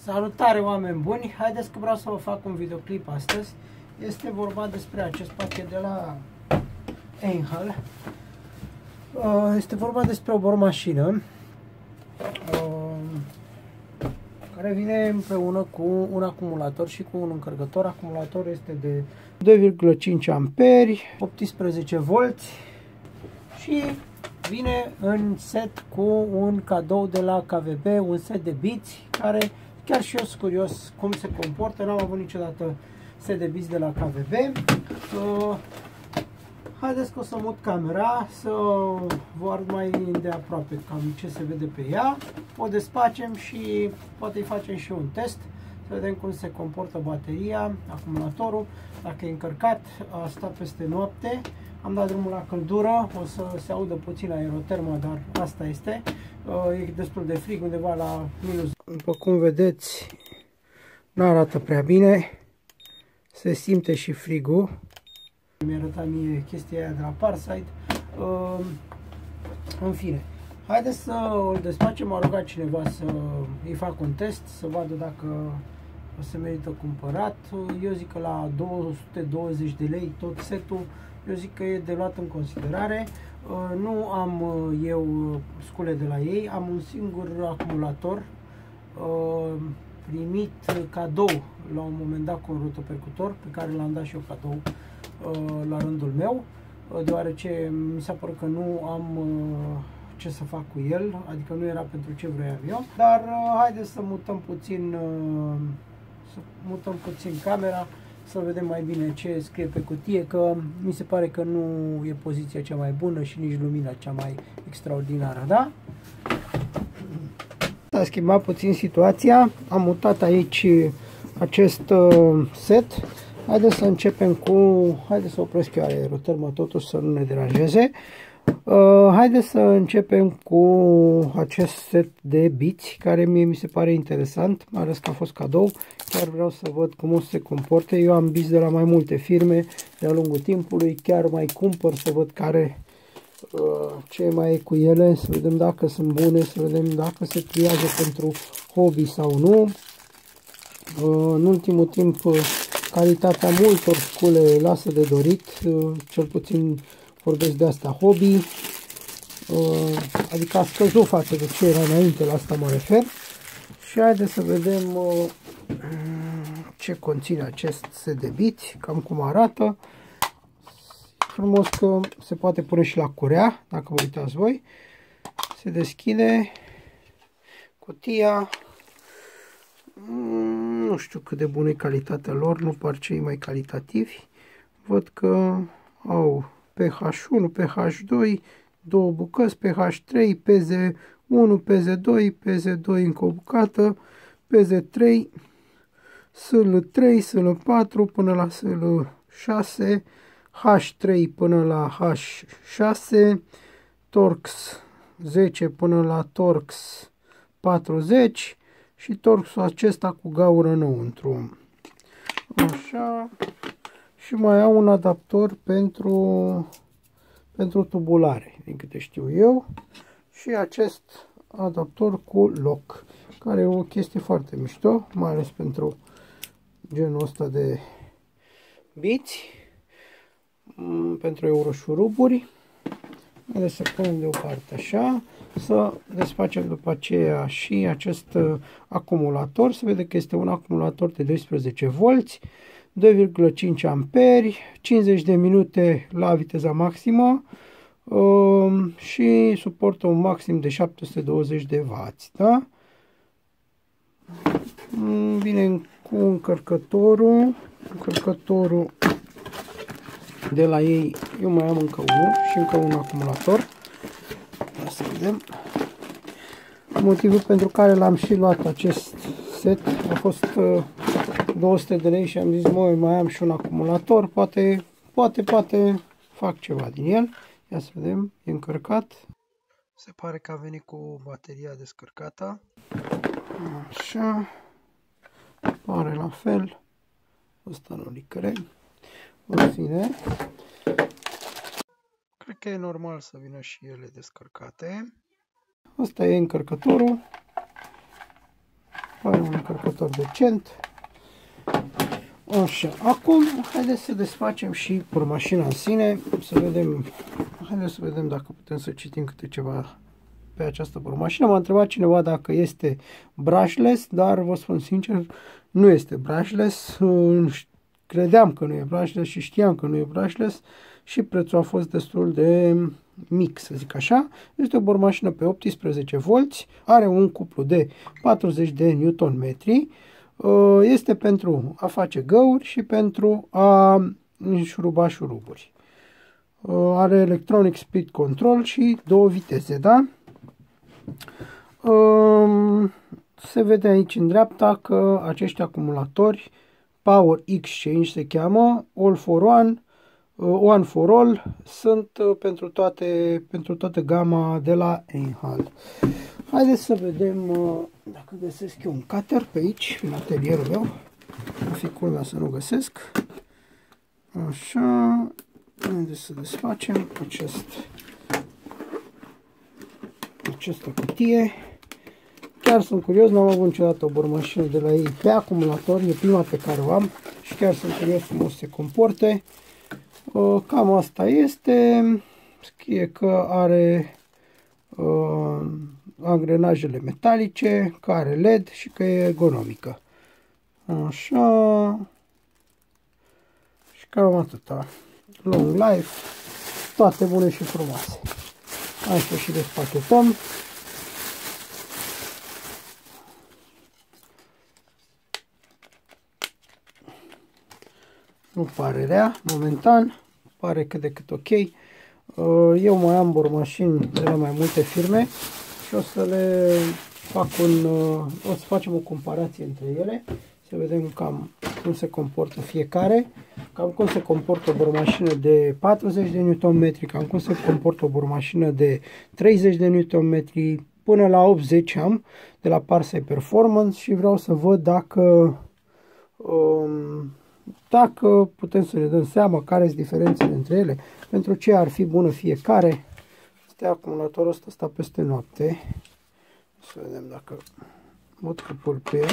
Salutare, oameni buni! Haideți că vreau să vă fac un videoclip astăzi. Este vorba despre acest pachet de la Einhell. Este vorba despre o bormașină care vine împreună cu un acumulator și cu un încărcător. Acumulatorul este de 2,5 amperi, 18 volți și vine în set cu un cadou de la KVB, un set de biți, care chiar și eu sunt curios cum se comportă. N-am avut niciodată set de biți de la KVB. Haideți că o să mut camera să vă arăt mai îndeaproape cam ce se vede pe ea. O despacem și poate îi facem și un test să vedem cum se comportă bateria, acumulatorul, dacă e încărcat. A stat peste noapte. Am dat drumul la căldură, o să se audă puțin aeroterma, dar asta este. E destul de frig, undeva la minus. După cum vedeți, nu arată prea bine. Se simte și frigul. Mi-a arătat mie chestia aia de la Parside. În fine, haideți să îl desfacem. M-a rugat cineva să îi fac un test, să vadă dacă o se merită cumpărat. Eu zic că la 220 de lei tot setul, eu zic că e de luat în considerare. Nu am eu scule de la ei, am un singur acumulator primit cadou la un moment dat cu un rotopercutor, pe care l-am dat și eu cadou la rândul meu, deoarece mi s-a părut că nu am ce să fac cu el, adică nu era pentru ce vreau eu. Dar haideți să mutăm puțin camera, să vedem mai bine ce scrie pe cutie, că mi se pare că nu e poziția cea mai bună și nici lumina cea mai extraordinară, da? S-a schimbat puțin situația, am mutat aici acest set. Haideți să începem cu... Haideți să opresc eu aeroterma totuși să nu ne deranjeze. Haideți să începem cu acest set de biți, care mie mi se pare interesant, mai ales că a fost cadou. Chiar vreau să văd cum o să se comporte. Eu am biți de la mai multe firme de-a lungul timpului, chiar mai cumpăr să văd ce mai e cu ele, să vedem dacă sunt bune, să vedem dacă se pliază pentru hobby sau nu. În ultimul timp, calitatea multor scule lasă de dorit, cel puțin vorbesc de asta hobby, adică a scăzut față de ce era înainte, la asta mă refer. Și haideți să vedem ce conține acest set de biți, cam cum arată. Frumos că se poate pune și la curea, dacă vă uitați voi. Se deschide cutia. Nu știu cât de bună e calitatea lor, nu par cei mai calitativi. Văd că au pH1, pH2, două bucăți, pH3, PZ1, PZ2, PZ2 încă o bucată, PZ3, SL3, SL4 până la SL6, H3 până la H6, Torx 10 până la Torx 40 și Torxul acesta cu gaură înăuntru. Așa. Și mai au un adaptor pentru tubulare, din câte știu eu. Și acest adaptor cu loc, care e o chestie foarte mișto, mai ales pentru genul ăsta de biți, pentru euroșuruburi. Haideți să punem deoparte așa, să desfacem după aceea și acest acumulator. Se vede că este un acumulator de 12 volți, 2,5 amperi, 50 de minute la viteza maximă și suportă un maxim de 720 de W, da? Vine cu încărcătorul de la ei. Eu mai am încă unul și încă un acumulator. Ia să vedem. Motivul pentru care l-am și luat acest set a fost 200 de lei și am zis, măi, mai am și un acumulator, poate fac ceva din el. Ia să vedem, e încărcat. Se pare că a venit cu bateria descărcată. Așa. Pare la fel. Ăsta nu licăre. În fine. Cred că e normal să vină și ele descărcate. Asta e încărcătorul. Are un încărcător decent. Așa, acum haideți să desfacem și mașina în sine, să vedem, haideți să vedem dacă putem să citim câte ceva pe această mașină. M-a întrebat cineva dacă este brushless, dar vă spun sincer, nu este brushless. Credeam că nu e brushless și știam că nu e brushless și prețul a fost destul de mic, să zic așa. Este o bormașină pe 18 volți, are un cuplu de 40 de Nm. Este pentru a face găuri și pentru a șuruba șuruburi. Are electronic speed control și 2 viteze, da? Se vede aici în dreapta că acești acumulatori Power Exchange se cheamă, All for One, One for All, sunt pentru toată gama de la Einhell. Haideți să vedem dacă găsesc eu un cutter pe aici, în atelierul meu. O fi culmea să nu găsesc. Așa, haideți să desfacem această cutie. Chiar sunt curios, n-am avut niciodată o bormașină de la ei pe acumulator, e prima pe care o am și chiar sunt curios cum o să se comporte. Cam asta este, scrie că are angrenajele metalice, că are LED și că e ergonomică. Așa, și cam atâta. Long life, toate bune și frumoase. Hai să și despachetăm. Nu pare rea, momentan, pare cât de cât ok. Eu mai am bormașini de la mai multe firme și o să le fac o să facem o comparație între ele, să vedem cam cum se comportă fiecare, cam cum se comportă o bormașină de 40 de Nm, cam cum se comportă o bormașină de 30 de Nm, până la 80 am de la Parsai Performance și vreau să văd dacă putem să ne dăm seama care sunt diferențele între ele, pentru ce ar fi bună fiecare. Este acumulatorul ăsta, stă peste noapte. Să vedem dacă văd că pulpie.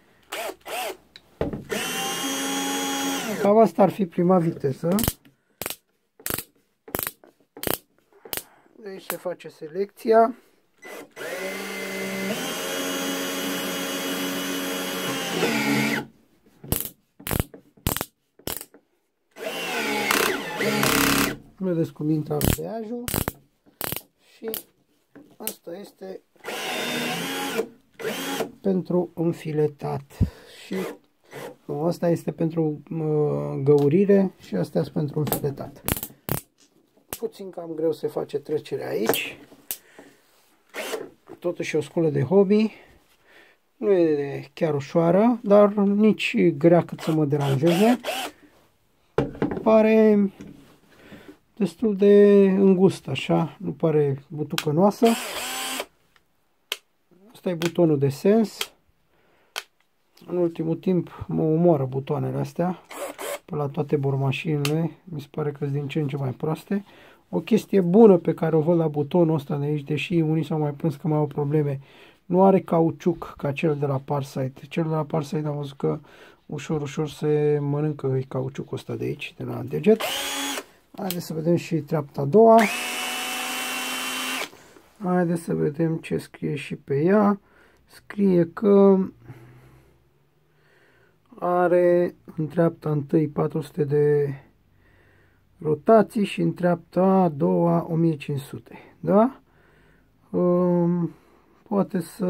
Cam asta ar fi prima viteză. De aici se face selecția. Vedeți cum intră ambreiajul și asta este pentru înfiletat și asta este pentru găurire și astea sunt pentru înfiletat. Puțin cam greu se face trecerea aici, totuși o sculă de hobby, nu e chiar ușoară, dar nici grea cât să mă deranjeze. Pare destul de îngustă, așa, nu pare butucănoasă. Asta e butonul de sens. În ultimul timp mă omoară butoanele astea pe la toate bormașinile, mi se pare că sunt din ce în ce mai proaste. O chestie bună pe care o văd la butonul ăsta de aici, deși unii s-au mai plâns că mai au probleme, nu are cauciuc ca cel de la Parsite. Cel de la Parsite am văzut că ușor se mănâncă cauciucul ăsta de aici, de la deget. Haideți să vedem și treapta a doua. Haideți să vedem ce scrie și pe ea. Scrie că are în treapta întâi 400 de rotații și în treapta a doua 1500. Da? Poate să...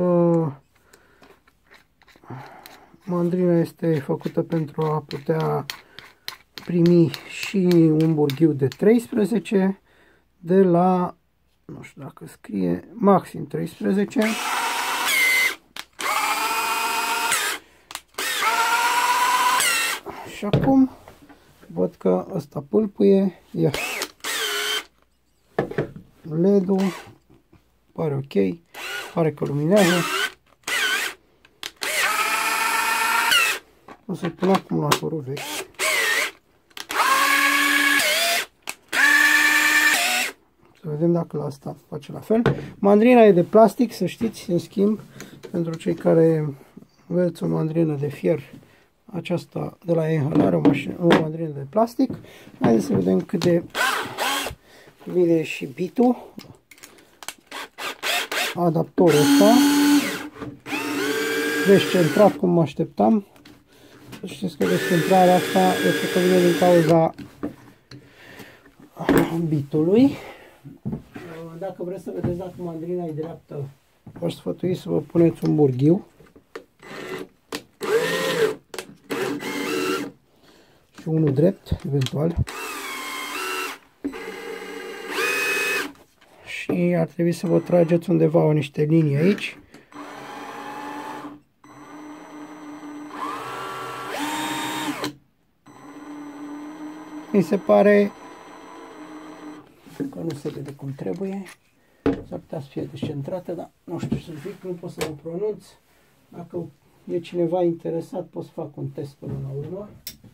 Mandrina este făcută pentru a putea primi și un burghiu de 13 de la, nu știu dacă scrie, maxim 13. Și acum văd că ăsta pâlpâie, ia LED-ul, pare ok, pare că luminează. O să-i pun acumulatorul vechi. Să vedem dacă la asta face la fel. Mandrina e de plastic, să știți, în schimb, pentru cei care Vedeți o mandrină de fier, aceasta de la Einhell, o mandrină de plastic. Haideți să vedem cât de bine și bitul, adaptorul ăsta, descentrat cum mă așteptam. Știți că descentrarea asta este că vine din cauza bitului. Dacă vreți să vedeți dacă mandrina e dreaptă, v-aș sfătui să vă puneți un burghiu și unul drept, eventual. Și ar trebui să vă trageți undeva niște linii aici. Mi se pare că nu se vede cum trebuie. S-ar putea să fie descentrată, dar nu știu să zic, nu pot să mă pronunț. Dacă e cineva interesat, pot să fac un test până la urmă.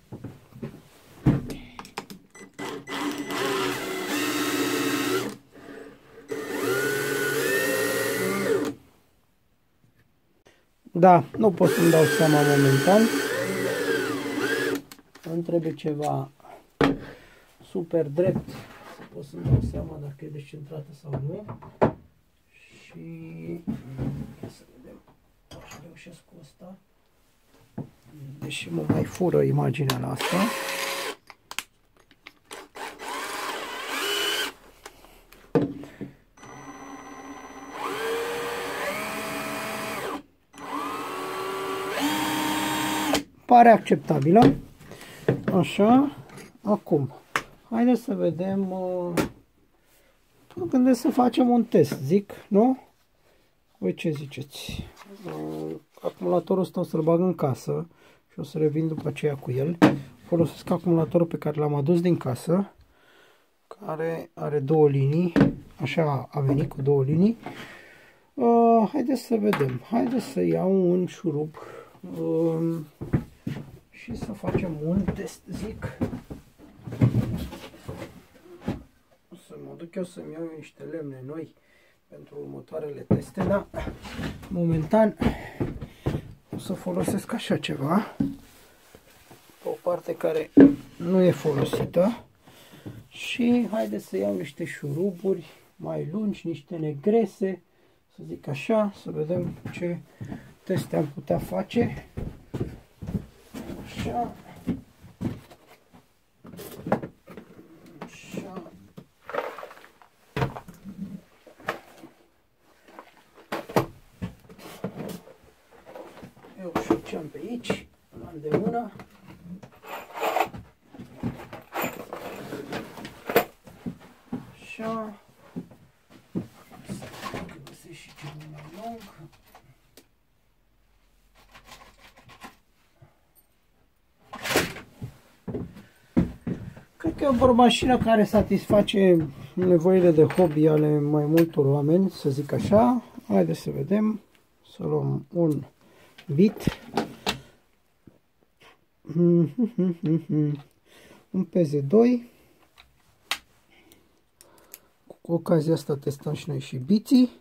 Da, nu pot să-mi dau seama momentan. Îmi trebuie ceva super drept să pot să-mi dau seama dacă e descentrată sau nu. Și să vedem dacă reușesc cu asta. Deși mă mai fură imaginea la asta. Pare acceptabilă. Așa. Acum, haideți să vedem. Mă gândesc să facem un test, zic, nu? Voi ce ziceți? Acumulatorul ăsta o să-l bag în casă și o să revin după aceea cu el. Folosesc acumulatorul pe care l-am adus din casă, care are două linii. Așa a venit cu două linii. Haideți să vedem. Haideți să iau un șurub și să facem un test, zic. O să mă duc eu să-mi iau niște lemne noi pentru următoarele teste, dar momentan o să folosesc așa ceva, o parte care nu e folosită, și haideți să iau niște șuruburi mai lungi, niște negrese, să zic așa, să vedem ce teste am putea face. Așa. Așa. Eu șuceam pe aici, la îndemână. Așa. Să găsesc și ceva mai lung. Cred că e o bormașină care satisface nevoile de hobby ale mai multor oameni, să zic așa. Haideți să vedem. Să luăm un bit. Un PZ2. Cu ocazia asta testăm și noi și biții.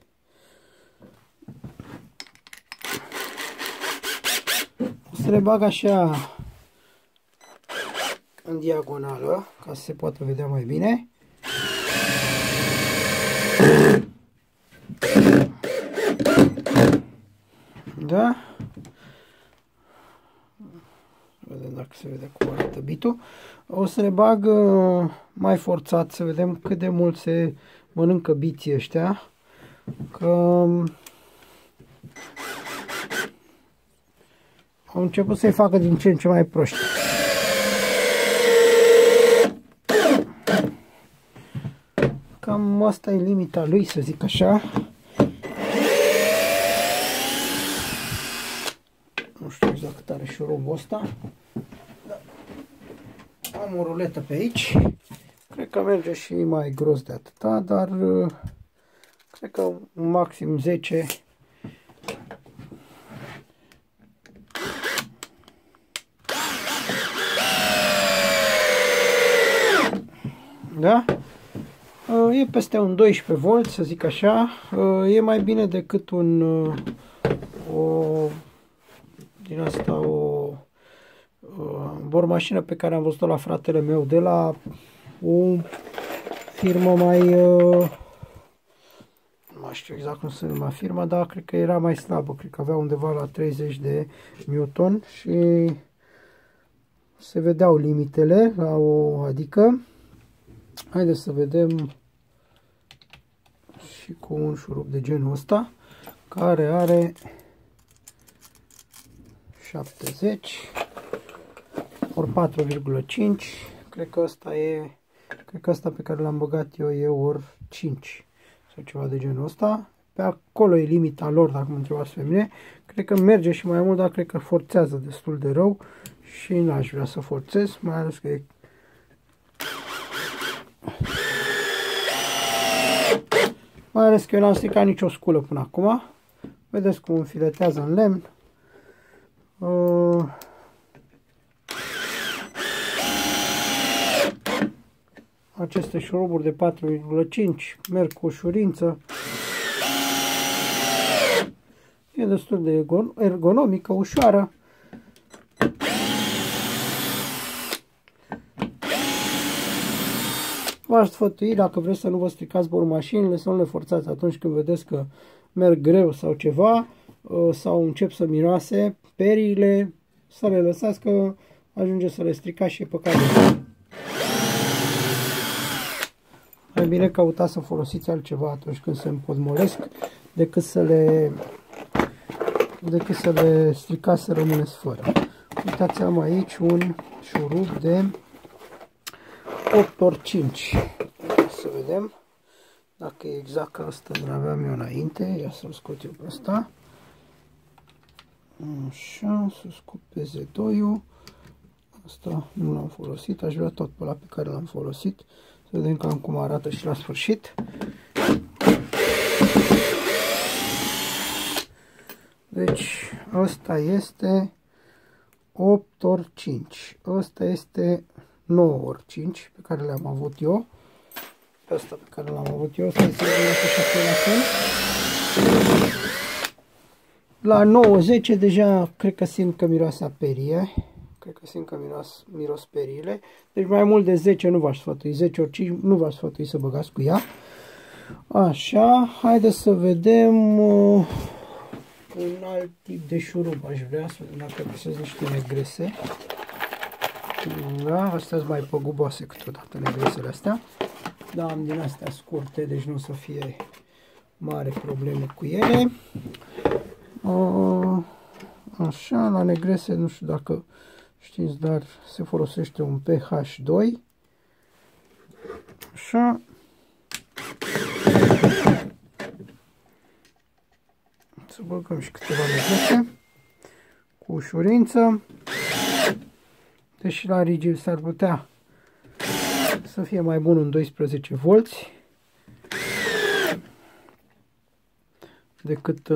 O să le bag așa în diagonală, ca să se poată vedea mai bine. Da? Vedem dacă se vede cum arată bitul. O să le bag mai forțat, să vedem cât de mult se mănâncă biții ăștia. Că au început să-i facă din ce în ce mai proști. Cam asta e limita lui, să zic așa. Nu știu exact cât are șurubul ăsta. Da. Am o ruletă pe aici. Cred că merge și mai gros de atâta, dar cred că maxim 10. Da? E peste un 12 V, să zic așa. E mai bine decât un din asta o bormașină pe care am văzut-o la fratele meu de la o firmă mai, nu mai știu exact cum se numea firma, dar cred că era mai slabă, cred că avea undeva la 30 de newton și se vedeau limitele la o adică. Haideți să vedem și cu un șurub de genul ăsta, care are 70 ori 4,5. Cred că ăsta e, cred că ăsta pe care l-am băgat eu e ori 5 sau ceva de genul ăsta. Pe acolo e limita lor, dacă mă întrebați pe mine. Cred că merge și mai mult, dar cred că forțează destul de rău și n-aș vrea să forțez, mai ales că e eu n-am stricat nicio sculă până acum. Vedeți cum înfiletează în lemn. Aceste șuruburi de 4,5 merg cu ușurință. E destul de ergonomică, ușoară. V-aș sfătui, dacă vreți să nu vă stricați bormașinile, să nu le forțați atunci când vedeți că merg greu sau ceva, sau încep să miroase periile, să le lăsați, că ajunge să le stricați și e păcat. Mai bine căutați să folosiți altceva atunci când se împotmolesc, decât să le stricați să rămâneți fără. Uitați, am aici un șurub de 8 ori 5. Să vedem dacă e exact ca ăsta îl aveam eu înainte. Ia să-l scot eu pe ăsta. Așa, să scot pe Z2-ul. Asta nu l-am folosit, aș vrea tot pe ăla pe care l-am folosit. Să vedem cam cum arată și la sfârșit. Deci, ăsta este 8 ori 5. Ăsta este 9 ori 5 pe care le-am avut eu. Ăsta pe care l-am avut eu, ăsta este la fel. La 9-10 deja cred că simt că miroase a perie. Cred că simt că miros periile. Deci mai mult de 10 nu v-aș sfătui. 10 ori 5 nu v-aș sfătui să băgați cu ea. Așa, haideți să vedem un alt tip de șurub. Aș vrea să vedem dacă găsesc niște negrese. Da, astea sunt mai păguboase câteodată, negresele astea. Da, am din astea scurte, deci nu o să fie mare probleme cu ele. Așa, la negrese, nu știu dacă știți, dar se folosește un pH2. Așa. Să băgăm și câteva negrese cu ușurință. Deși la rigid s-ar putea să fie mai bun un 12 volți decât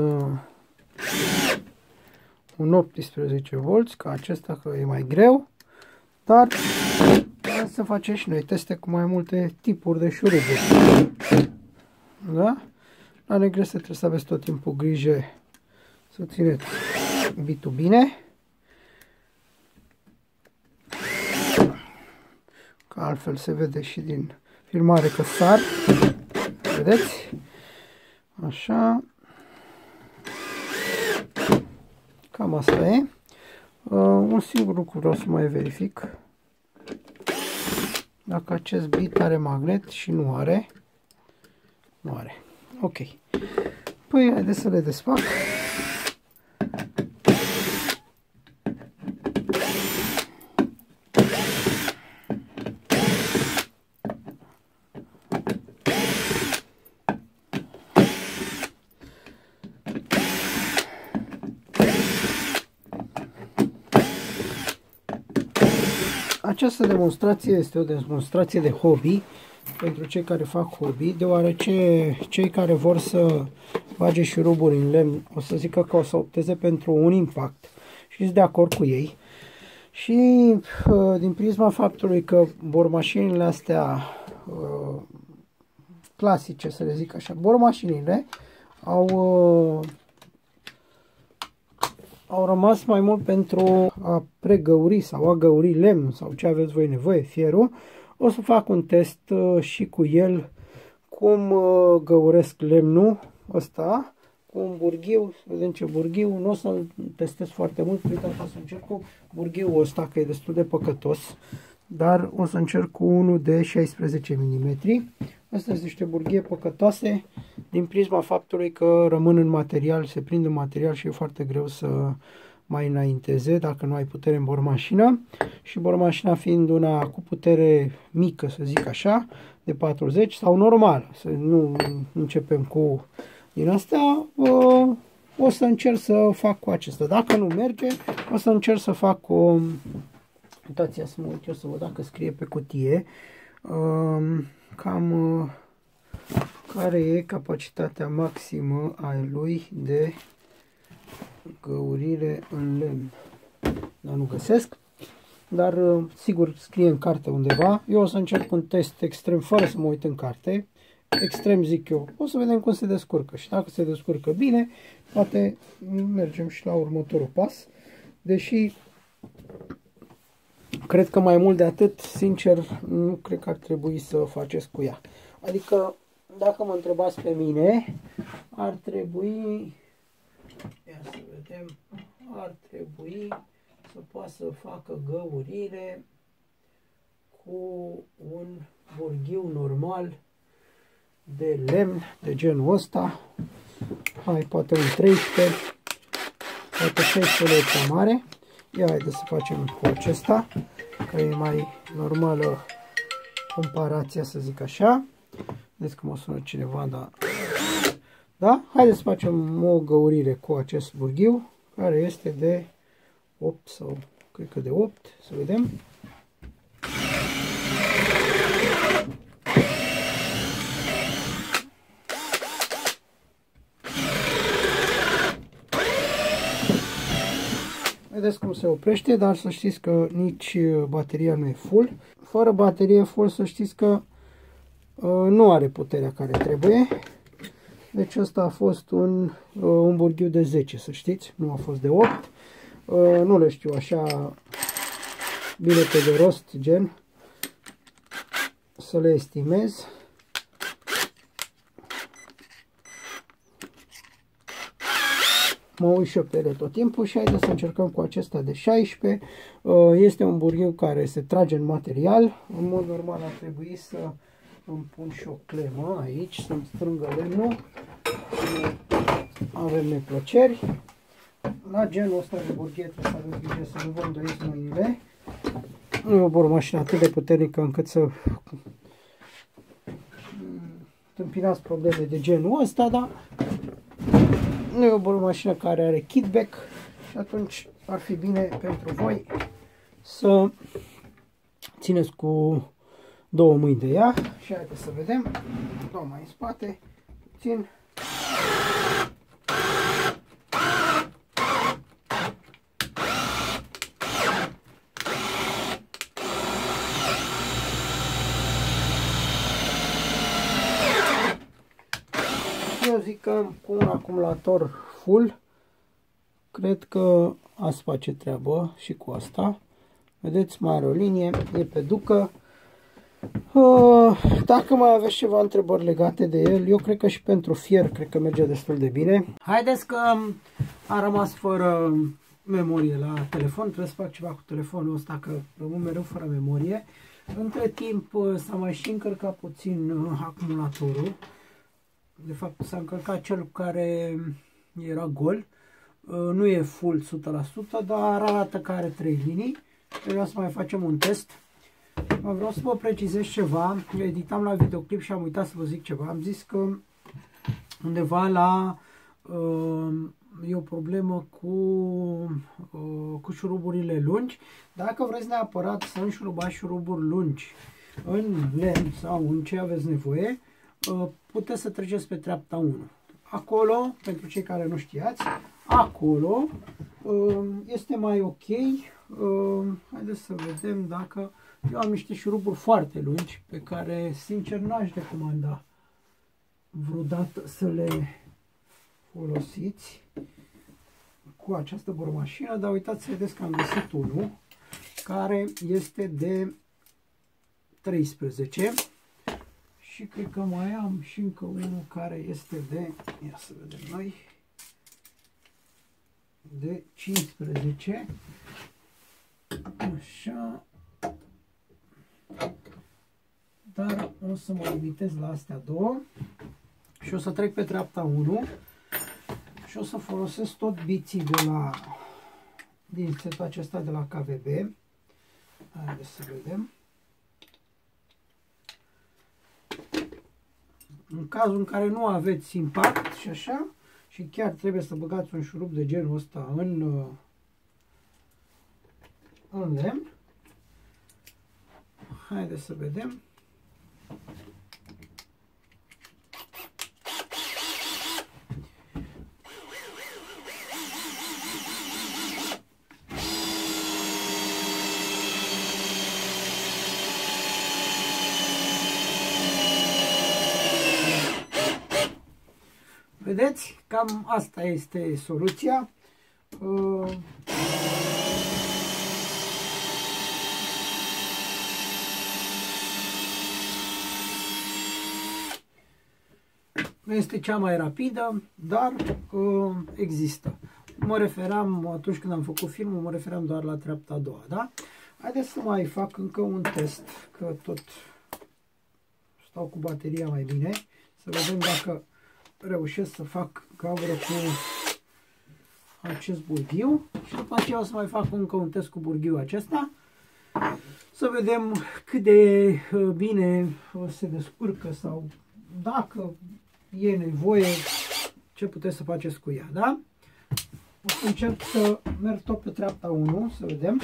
un 18 volți, ca acesta, că e mai greu, dar să facem și noi teste cu mai multe tipuri de șuruburi. Da? La negrese trebuie să aveți tot timpul grijă să țineți bitul bine, că altfel se vede și din filmare că sar. Vedeți? Așa. Cam asta e. Un singur lucru vreau să mai verific. Dacă acest bit are magnet și nu are. Nu are. Ok. Păi haideți să le desfac. Această demonstrație este o demonstrație de hobby pentru cei care fac hobby, deoarece cei care vor să bage șuruburi în lemn o să zică că o să opteze pentru un impact și sunt de acord cu ei. Și din prisma faptului că bormașinile astea clasice, să le zic așa, bormașinile au au rămas mai mult pentru a pregăuri sau a găuri lemnul sau ce aveți voi nevoie, fierul. O să fac un test și cu el, cum găuresc lemnul ăsta cu un burghiu, să vedem ce burghiu. Nu o să-l testez foarte mult, uite, o să încerc cu burghiul ăsta, că e destul de păcătos, dar o să încerc cu unul de 16 mm. Astea sunt niște burghie păcătoase din prisma faptului că rămân în material, se prind în material și e foarte greu să mai înainteze dacă nu ai putere în bormașină. Și bormașina fiind una cu putere mică, să zic așa, de 40 sau normal, să nu începem cu din astea, o să încerc să fac cu acesta. Dacă nu merge, o să încerc să fac cu... Uitați-ia să mă uit eu să văd dacă scrie pe cutie cam care e capacitatea maximă a lui de găurire în lemn. Dar nu găsesc, dar sigur scrie în carte undeva. Eu o să încerc un test extrem fără să mă uit în carte. Extrem zic eu, o să vedem cum se descurcă și dacă se descurcă bine, poate mergem și la următorul pas, deși cred că mai mult de atât, sincer, nu cred că ar trebui să faceți cu ea. Adică, dacă mă întrebați pe mine, ar trebui, ia să vedem, ar trebui să poată să facă găurire cu un burghiu normal de lemn, de genul ăsta. Hai, poate un 13, poate 16 lei prea mare. Ia haideți să facem cu acesta, că e mai normală comparația, să zic așa. Vedeți că mă sună cineva, dar... Da? Haideți să facem o găurire cu acest burghiu, care este de 8 sau cred că de 8, să vedem. Vedeți cum se oprește, dar să știți că nici bateria nu e full. Fără baterie full să știți că nu are puterea care trebuie. Deci ăsta a fost un burghiu de 10, să știți, nu a fost de 8. Nu le știu așa bine pe de rost, gen, să le estimez. Mă uit și eu pe ele tot timpul și haideți să încercăm cu acesta de 16. Este un burghiu care se trage în material. În mod normal ar trebui să îmi pun și o clemă aici, să-mi strângă lemnul. Avem neplăceri. La genul ăsta de burghie trebuie să aveți grijă să nu vă îndoiți mâinile. Nu e o bormașină atât de puternică încât să întâmpinați probleme de genul ăsta, dar nu e o bormașină care are kickback și atunci ar fi bine pentru voi să țineți cu două mâini de ea. Și haideți să vedem, dau mai în spate puțin. Eu zic că cu un acumulator full, cred că ați face treabă și cu asta. Vedeți, mai are o linie, e pe ducă. Dacă mai aveți ceva întrebări legate de el, eu cred că și pentru fier, cred că merge destul de bine. Haideți că a rămas fără memorie la telefon, trebuie să fac ceva cu telefonul ăsta, că rămân mereu fără memorie. Între timp s-a mai și încărcat puțin acumulatorul. De fapt s-a încărcat cel care era gol. Nu e full 100%, dar arată că are 3 linii. Vreau să mai facem un test. Vreau să vă precizez ceva. Eu editam la videoclip și am uitat să vă zic ceva. Am zis că undeva la e o problemă cu șuruburile lungi. Dacă vreți neapărat să înșurubați șuruburi lungi în lemn sau în ce aveți nevoie, puteți să treceți pe treapta 1. Acolo, pentru cei care nu știați, acolo este mai ok. Haideți să vedem dacă... Eu am niște șuruburi foarte lungi pe care, sincer, n-aș recomanda vreodată să le folosiți cu această bormașină, dar uitați să vedeți că am găsit unul care este de 13 și cred că mai am și încă unul care este de, ia să vedem noi, de 15. Așa. Dar o să mă limitez la astea două și o să trec pe treapta 1 și o să folosesc tot biții din setul acesta de la KVB. Haideți să vedem. În cazul în care nu aveți impact și așa, și chiar trebuie să băgați un șurub de genul ăsta în lemn. Haideți să vedem. Vedeți? Cam asta este soluția. Nu este cea mai rapidă, dar există. Mă referam, atunci când am făcut filmul, mă referam doar la treapta a doua, da? Haideți să mai fac încă un test, că tot stau cu bateria mai bine, să vedem dacă reușesc să fac gaură cu acest burghiu și după aceea o să mai fac încă un test cu burghiul acesta, să vedem cât de bine se descurcă sau dacă e nevoie, ce puteți să faceți cu ea, da? O să încerc să merg tot pe treapta 1, să vedem.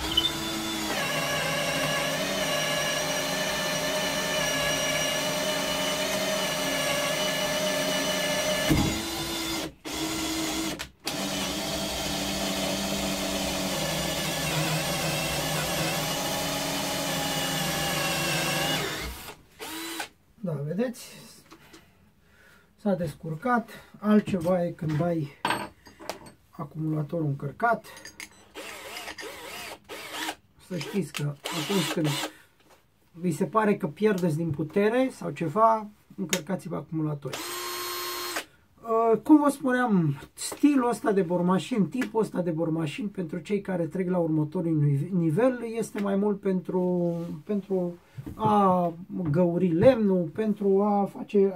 Da, vedeți? S-a descurcat. Altceva e când ai acumulatorul încărcat. Să știți că atunci când vi se pare că pierdeți din putere sau ceva, încărcați-vă acumulatorii. Cum vă spuneam, stilul ăsta de bormașini, tipul ăsta de bormașini pentru cei care trec la următorul nivel este mai mult pentru a găuri lemnul, pentru a face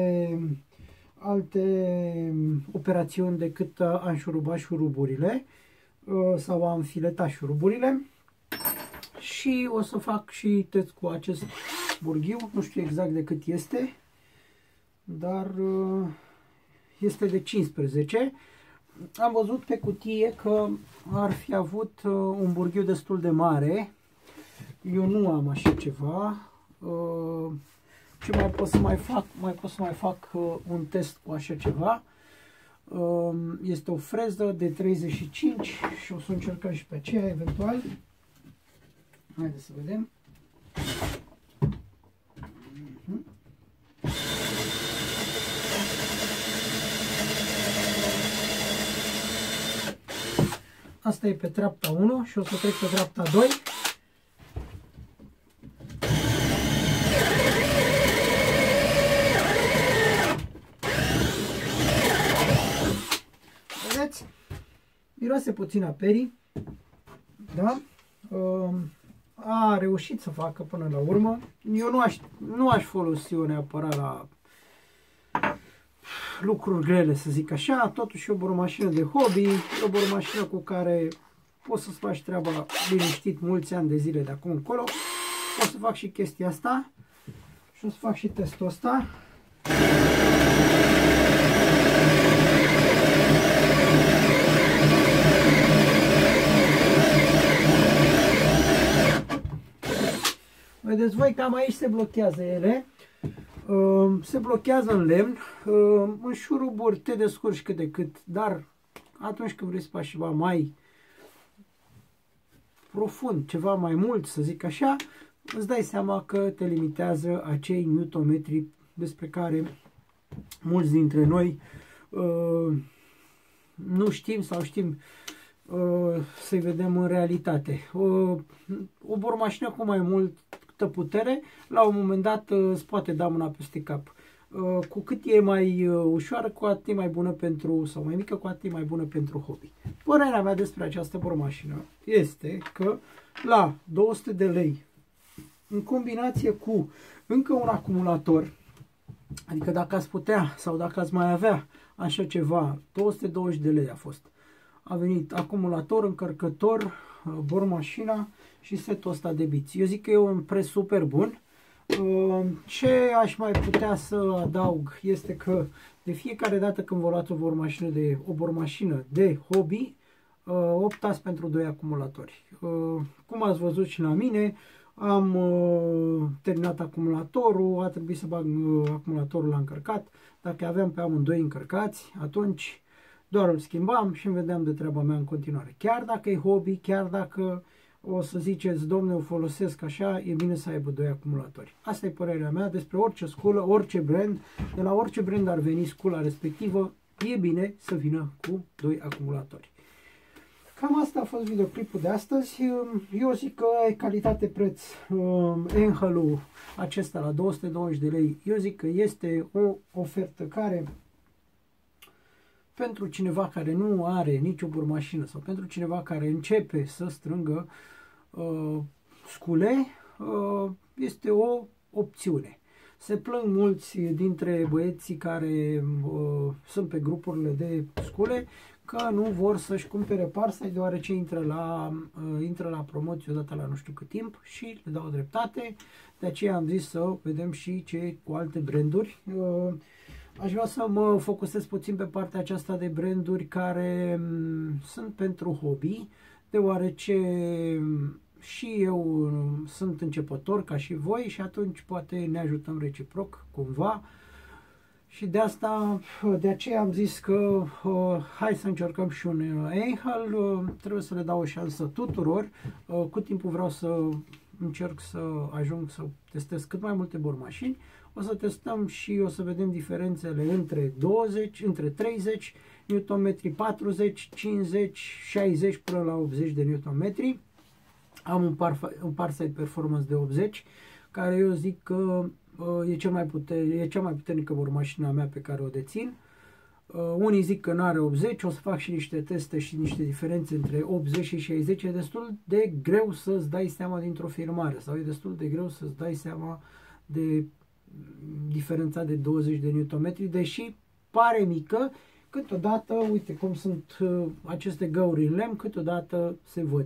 alte operațiuni decât a înșuruba șuruburile sau a înfileta șuruburile. Și o să fac și test cu acest burghiu, nu știu exact de cât este, dar este de 15. Am văzut pe cutie că ar fi avut un burghiu destul de mare. Eu nu am așa ceva. Ce mai pot să mai fac un test cu așa ceva. Este o freză de 35 și o să încercăm și pe aceea eventual. Haideți să vedem. Asta e pe treapta 1 și o să trec pe treapta 2. Vedeți? Miroase puțin a perii. Da? A reușit să facă până la urmă. Eu nu aș folosi o neapărat la lucruri grele, să zic așa. Totuși e o bormașină de hobby, e o bormașină cu care poți să-ți faci treaba liniștit mulți ani de zile de acum încolo. O să fac și chestia asta și o să fac și testul ăsta. Vedeți voi, cam aici se blochează ele. Se blochează în lemn. În șuruburi te descurci cât de cât, dar atunci când vrei să faci ceva mai profund, ceva mai mult, să zic așa, îți dai seama că te limitează acei newtonmetri despre care mulți dintre noi nu știm sau știm să-i vedem în realitate. O bormașină cu mai multă putere, la un moment dat îți poate da mâna peste cap. Cu cât e mai ușoară, cu atât e mai bună pentru, sau mai mică, cu atât e mai bună pentru hobby. Părerea mea despre această bormașină este că la 200 de lei, în combinație cu încă un acumulator, adică dacă ați putea sau dacă ați mai avea așa ceva, 220 de lei a fost. A venit acumulator, încărcător, bormașina și setul ăsta de biți. Eu zic că e un preț super bun. Ce aș mai putea să adaug este că de fiecare dată când vă luați o bormașină de hobby, optați pentru 2 acumulatori. Cum ați văzut și la mine, am terminat acumulatorul, a trebuit să bag acumulatorul la încărcat. Dacă aveam pe amândoi încărcați, atunci doar îl schimbam și îmi vedeam de treaba mea în continuare. Chiar dacă e hobby, chiar dacă o să ziceți, domne, o folosesc așa, e bine să aibă 2 acumulatori. Asta e părerea mea despre orice sculă, orice brand. De la orice brand ar veni scula respectivă, e bine să vină cu 2 acumulatori. Cam asta a fost videoclipul de astăzi. Eu zic că e calitate-preț. Einhell-ul acesta la 220 de lei, eu zic că este o ofertă care, pentru cineva care nu are nicio bormașină sau pentru cineva care începe să strângă scule, este o opțiune. Se plâng mulți dintre băieții care sunt pe grupurile de scule că nu vor să-și cumpere parsai deoarece intră la promoție odată la nu știu cât timp și le dau dreptate. De aceea am zis să vedem și ce cu alte branduri. Aș vrea să mă focusez puțin pe partea aceasta de branduri care sunt pentru hobby, deoarece și eu sunt începător ca și voi și atunci poate ne ajutăm reciproc cumva. Și de aceea am zis că hai să încercăm și un Einhell, trebuie să le dau o șansă tuturor. Cu timpul vreau să încerc să ajung să testez cât mai multe bormașini. O să testăm și o să vedem diferențele între 30 Nm, 40, 50, 60 până la 80 de Nm. Am un parside performance de 80, care eu zic că e cea mai puternică bormașina mea pe care o dețin. Unii zic că nu are 80, o să fac și niște teste și niște diferențe între 80 și 60. E destul de greu să-ți dai seama dintr-o filmare sau e destul de greu să-ți dai seama de diferența de 20 de Nm, deși pare mică, câteodată, uite cum sunt aceste găuri în lemn, câteodată se văd.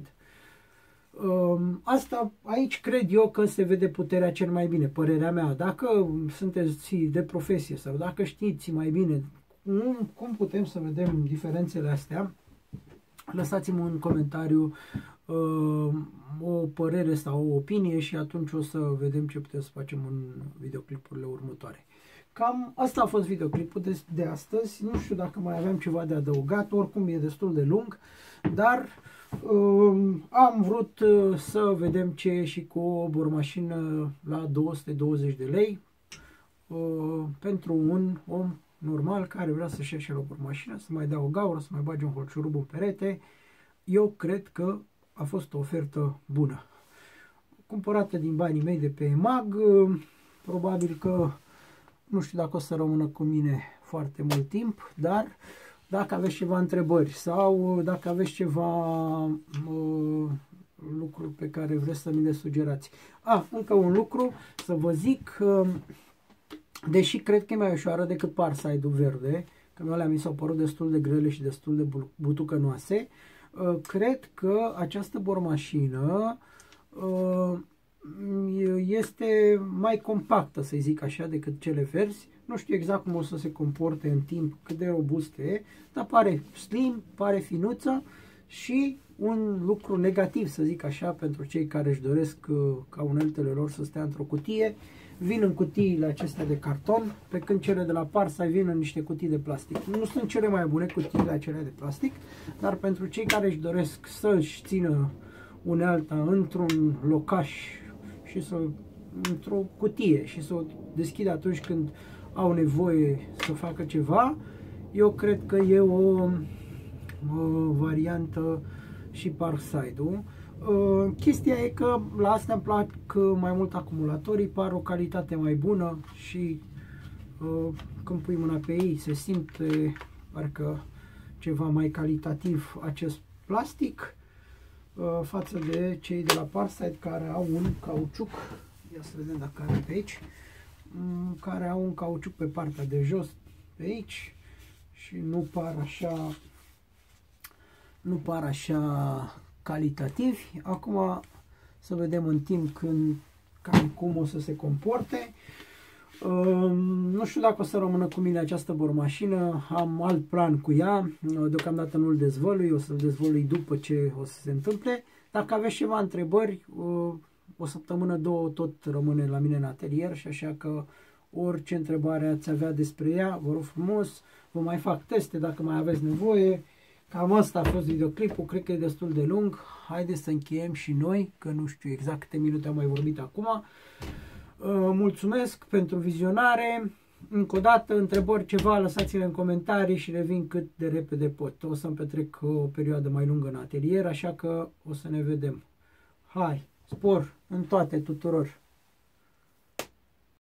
Aici cred eu că se vede puterea cel mai bine, părerea mea. Dacă sunteți de profesie sau dacă știți mai bine cum putem să vedem diferențele astea, lăsați-mi în comentariu o părere sau o opinie și atunci o să vedem ce putem să facem în videoclipurile următoare. Cam asta a fost videoclipul de astăzi. Nu știu dacă mai aveam ceva de adăugat, oricum e destul de lung, dar am vrut să vedem ce e și cu o bormașină la 220 de lei pentru un om normal care vrea să-și ia și o bormașină, să mai dea o gaură, să mai bage un holciurub în perete. Eu cred că a fost o ofertă bună. Cumpărată din banii mei de pe EMAG, probabil că nu știu dacă o să rămână cu mine foarte mult timp, dar dacă aveți ceva întrebări sau dacă aveți ceva lucruri pe care vreți să mi le sugerați. Încă un lucru să vă zic, deși cred că e mai ușoară decât parside-ul verde, că alea mi s-au părut destul de grele și destul de butucănoase, cred că această bormașină este mai compactă, să zic așa, decât cele verzi. Nu știu exact cum o să se comporte în timp, cât de robustă e, dar pare slim, pare finuță și un lucru negativ, să zic așa, pentru cei care își doresc ca uneltele lor să stea într-o cutie. Vin în cutiile acestea de carton, pe când cele de la Parsai vin în niște cutii de plastic. Nu sunt cele mai bune cutiile acelea de plastic, dar pentru cei care își doresc să-și țină unealta într-un locaș și într-o cutie și să o deschidă atunci când au nevoie să facă ceva, eu cred că e variantă și Parkside-ul. Chestia e că la asta îmi plac mai mult acumulatorii, par o calitate mai bună și când pui mâna pe ei se simte parcă ceva mai calitativ acest plastic față de cei de la Parkside care au un cauciuc, ia să vedem dacă are pe aici, care au un cauciuc pe partea de jos, pe aici, și nu par așa calitativi. Acum să vedem în timp cam cum o să se comporte. Nu știu dacă o să rămână cu mine această bormașină, am alt plan cu ea, deocamdată nu-l dezvălui, o să-l dezvălui după ce o să se întâmple. Dacă aveți ceva întrebări, o săptămână, două tot rămâne la mine în atelier și așa că orice întrebare ați avea despre ea, vă rog frumos, vă mai fac teste dacă mai aveți nevoie. Cam asta a fost videoclipul, cred că e destul de lung. Haideți să încheiem și noi, că nu știu exact câte minute am mai vorbit acum. Mulțumesc pentru vizionare. Încă o dată, întrebări, ceva, lăsați-le în comentarii și revin cât de repede pot. O să-mi petrec o perioadă mai lungă în atelier, așa că o să ne vedem. Hai, spor în toate tuturor!